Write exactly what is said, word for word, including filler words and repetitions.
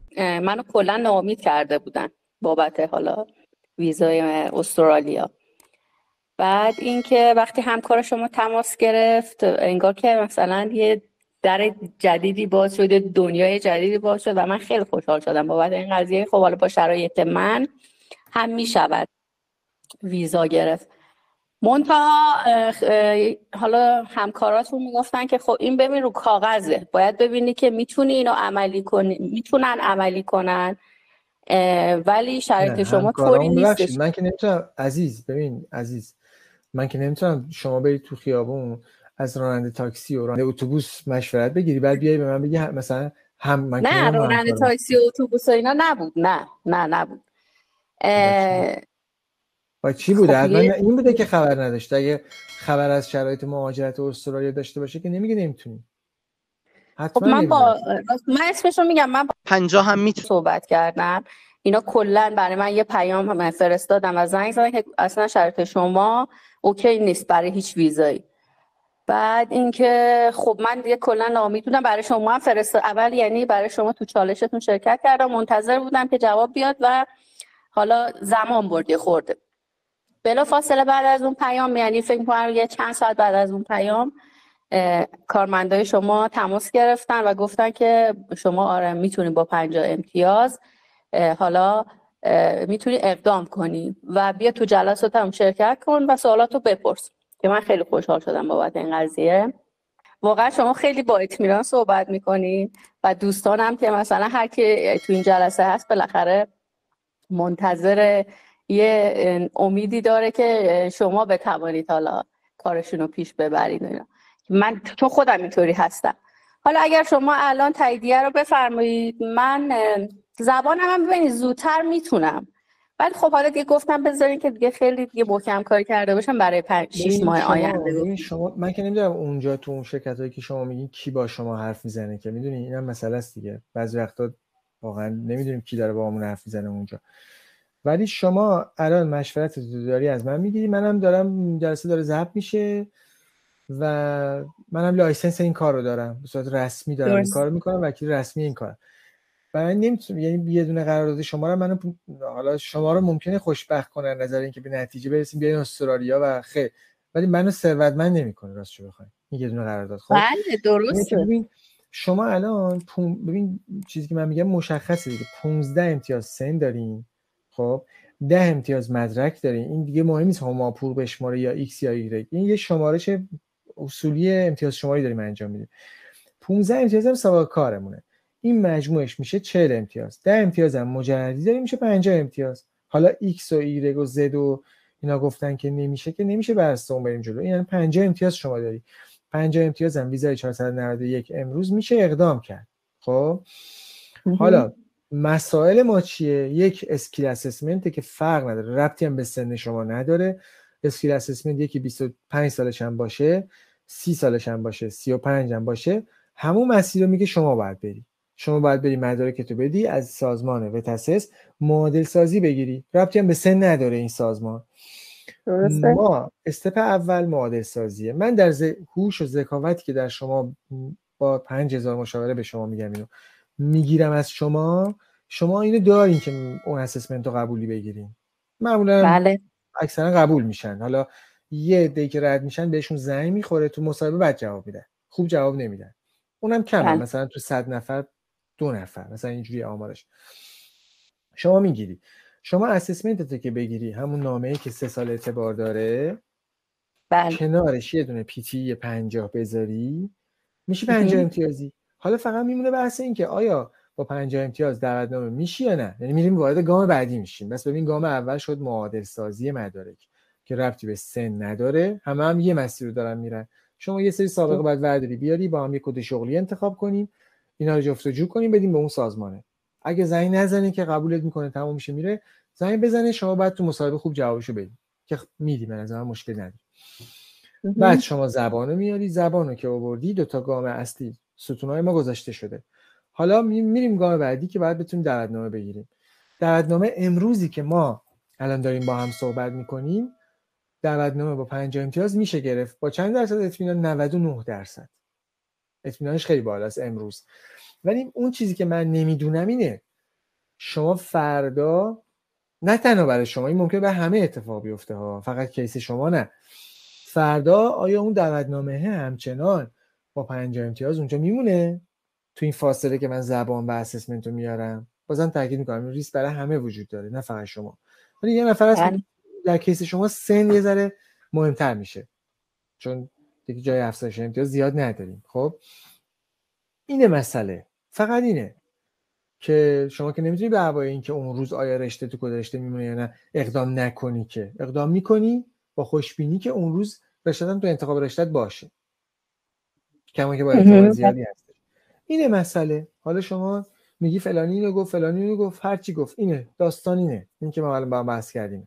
منو کلا ناامید کرده بودن بابت حالا ویزای استرالیا. بعد اینکه وقتی همکار شما تماس گرفت انگار که مثلا یه در جدیدی باز شده، دنیای جدیدی باز شد و من خیلی خوشحال شدم بابت این قضیه. خب حالا با شرایط من هم میشود ویزا گرفت. منتها حالا همکاراتون میگفتن که خب این ببین رو کاغذه، باید ببینی که میتونی اینو عملی کنی، میتونن عملی کنن، ولی شرایط شما طوری نیستش. من که نمیتونم عزیز، ببین عزیز، من که نمیتونم شما برید تو خیابون از راننده تاکسی و راننده اتوبوس مشورت بگیری بعد بیای به من بگی مثلا هم من نه راننده تاکسی و اتوبوس و اینا نبود. نه نه نبود. با چی بوده؟ خب من این بوده که خبر نداشته. اگه خبر از شرایط مهاجرت استرالیا داشته باشه که نمیگه نمیتونی. خب من با من اسمشو میگم، من با پنجاه هم میتونم صحبت کردم. اینا کلا برای من یه پیام هم فرستادم و زنگ زدن که اصلا شرط شما اوکی نیست برای هیچ ویزایی. بعد اینکه خب من دیگه کلا ناامید بودم، برای شما هم فرستاد اول، یعنی برای شما تو چالشتون شرکت کردم، منتظر بودم که جواب بیاد و حالا زمان برد خورده. بلا فاصله بعد از اون پیام، یعنی فکر می‌کنم یه چند ساعت بعد از اون پیام، کارمندای شما تماس گرفتن و گفتن که شما آره میتونی با پنجاه امتیاز حالا میتونی اقدام کنی و بیا تو جلسات هم شرکت کن و سوالاتو بپرس. که من خیلی خوشحال شدم بابت این قضیه. واقعا شما خیلی با اطمینان صحبت میکنین و دوستانم که مثلا هر کی تو این جلسه هست بالاخره منتظر یه امیدی داره که شما بتوانید حالا کارشون رو پیش ببرید. اینا من تو خودم اینطوری هستم. حالا اگر شما الان تاییدیه رو بفرمایید، من زبانم هم ببینید زودتر میتونم، ولی خب حالا دیگه گفتم بذارین که دیگه خیلی دیگه محکم کار کرده باشم برای پنج شش ماه آینده. ببین شما، من که نمیدونم اونجا تو اون شرکتایی که شما میگین کی با شما حرف میزنه، که میدونی اینم مسئله است دیگه. بعضی وقتا واقعا نمیدونیم کی داره با همون حرف میزنه اونجا. ولی شما الان مشورت داری از من میگیری، منم دارم جلسه داره ضبط میشه و منم لایسنس این کارو دارم، به صورت رسمی دارم این کارو میکنم، وکیل رسمی این کار. من نمیتونم، یعنی یه دونه قرارداد شما رو من حالا شما رو ممکنه خوشبخت کنه نظر اینکه به نتیجه برسیم بیاین استرالیا و خیر، ولی منو ثروتمند نمیکنه راستش بخواید این یه دونه قرارداد. خب بله درسته. ببین شما الان پون... ببین چیزی که من میگم مشخصه دیگه، پانزده امتیاز سن دارین، خب ده امتیاز مدرک دارین. این دیگه مهم نیست هماپور بشماره یا ایکس یا ایگرگ، این یه شمارش اصولی امتیاز شماری داریم انجام میدیم. پانزده امتیاز هم سابقه کارمونه، این مجموعش میشه چهل امتیاز. ده امتیاز هم مجردی داریم میشه پنجاه امتیاز. حالا ایکس و ایگرگ و زد و اینا گفتن که نمیشه، که نمیشه برسته اون بریم جلو. یعنی پنجاه امتیاز شما داری، پنجاه امتیاز هم ویزای چهارصد و نود و یک امروز میشه اقدام کرد. خب حالا مسائل ما چیه؟ یک اسکیل اسسمنت که فرق نداره، ربطی هم به سن شما نداره. اسکیل اسسمنت یکی بیست و پنج سالش هم باشه، سی سالش هم باشه، سی و پنج هم باشه، همون مسیر رو میگه شما باید بری. شما باید بری مدارکتو بدی از سازمان وتاسس، معادل سازی بگیری، ربطی هم به سن نداره این سازمان. درسته. ما استپ اول معادل سازیه. من در ز... هوش و ذکاوتی که در شما با پنج هزار مشاوره به شما میگم اینو میگیرم از شما، شما اینو دارین که اون اسسمنت رو قبولی بگیرین. معمولا بله اکثرا قبول میشن. حالا یه عده‌ای که رد میشن بهشون زنگ میخوره، تو مصاحبه بد جواب میدن، خوب جواب نمیدن، اونم کمه. بله. مثلا تو صد نفر دو نفر مثلا اینجوری آمارش. شما میگیری، شما اسسمنتت که بگیری، همون نامه‌ای که سه سال اعتبار داره، بله. کنارش یه دونه پی تی پنجاه بذاری، میشه پنجاه امتیازی. حالا فقط میمونه بحث این که آیا با پنجاه امتیاز دعوتنامه میشی یا نه. یعنی میریم وارد گام بعدی میشیم. بس ببین گام اول شد معادل سازی مدارک که ربطی به سن نداره، همه هم یه مسیر رو دارن میرن. شما یه سری سابقه بعد ورداری بیاری، با هم یه کد شغلی انتخاب کنیم، اینا رو جفت‌وجو کنیم، بدیم به اون سازمانه. اگه زنگ نزنه که قبولت میکنه تموم میشه میره، زنگ بزنه شما بعد تو مصاحبه خوب جوابشو بدید که میدی، من از من مشکل نداره. بعد شما زبانو میاری، زبانو که آوردی، دو تا گام اصلی ستونای ما گذاشته شده. حالا میریم گام بعدی که بعد بتونیم دعوتنامه بگیریم. دعوتنامه امروزی که ما الان داریم با هم صحبت میکنیم، دعوتنامه با پنجاه امتیاز میشه گرفت. با چند درصد اطمینان؟ نود و نه درصد. اطمینانش خیلی بالاست امروز. ولی اون چیزی که من نمیدونم اینه شما فردا نه تنها برای شما، این ممکنه به همه اتفاق بیفته ها، فقط کیس شما نه، فردا آیا اون دعوتنامه همچنان با پنجاه امتیاز اونجا میمونه تو این فاصله که من زبان و اسسمنت رو میارم؟ بازم تاکید میکنم ریسک برای همه وجود داره نه فقط شما، ولی یه نفر هست بله. در کیس شما سن یه ذره مهمتر میشه چون دیگه جای افزایش امتیاز زیاد نداریم. خب اینه مسئله، فقط اینه که شما که نمیتونی به هوای این که اون روز آیا رشته تو کد رشته میمونه یا نه اقدام نکنی، که اقدام میکنی با خوشبینی که اون روز رشته‌ت تو انتخاب رشته‌ت باشه، کما که با احتمال زیادی هست. اینه مسئله. حالا شما میگی فلانی اینو گفت فلانی اینو گفت هر چی گفت، اینه داستان، اینه این که ما الان با هم بحث کردیم.